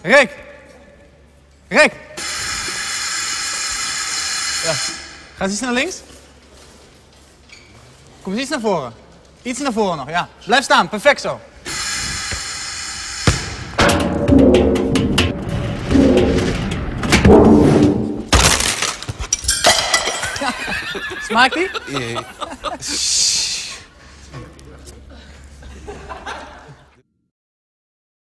Rick! Rick! Ja. Ga eens iets naar links. Kom eens iets naar voren. Iets naar voren nog, ja. Blijf staan, perfect zo. Smaakt die?